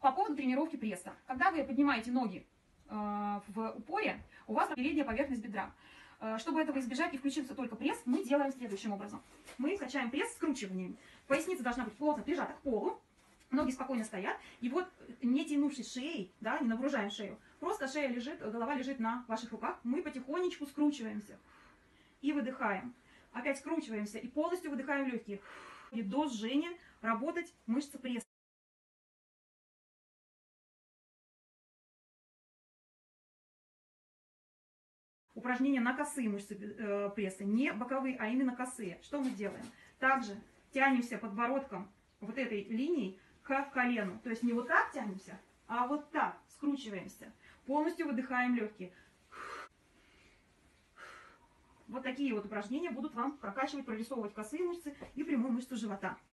По поводу тренировки пресса. Когда вы поднимаете ноги в упоре, у вас передняя поверхность бедра. Чтобы этого избежать и включился только пресс, мы делаем следующим образом. Мы качаем пресс скручиванием. Поясница должна быть плотно прижата к полу, ноги спокойно стоят. И вот не тянувшись шеей, да, не нагружаем шею, просто шея лежит, голова лежит на ваших руках, мы потихонечку скручиваемся и выдыхаем. Опять скручиваемся и полностью выдыхаем легкие. И до жжения работать мышцы пресса. Упражнения на косые мышцы пресса, не боковые, а именно косые. Что мы делаем? Также тянемся подбородком вот этой линией к колену. То есть не вот так тянемся, а вот так скручиваемся. Полностью выдыхаем легкие. Вот такие вот упражнения будут вам прокачивать, прорисовывать косые мышцы и прямую мышцу живота.